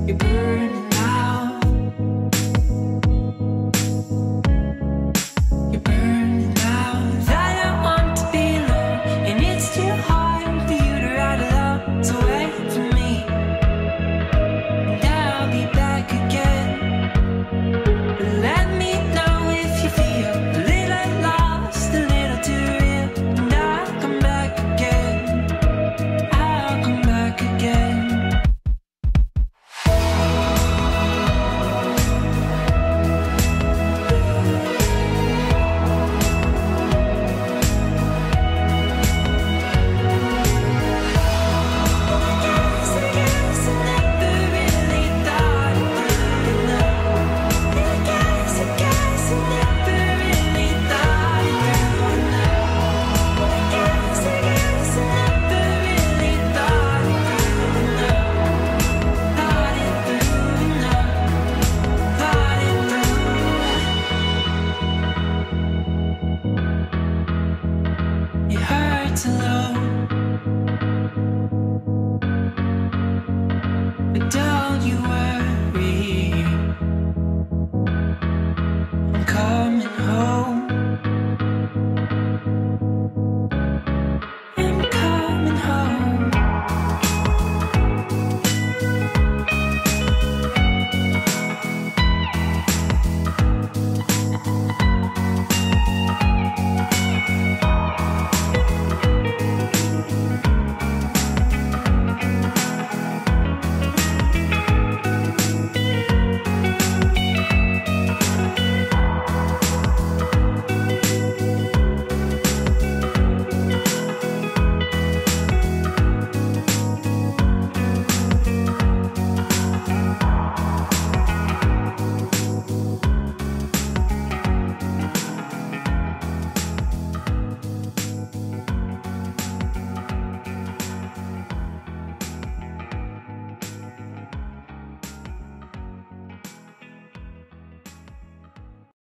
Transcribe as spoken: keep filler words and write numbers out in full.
You're burning out. You're burning out. I don't want to be alone, and it's too hard for you to ride along. So wait for me, and I'll be back again. Let me know if you feel a little lost, a little too real, and I'll come back again. I'll come back again. It hurts alone, but don't you worry, I'm coming home.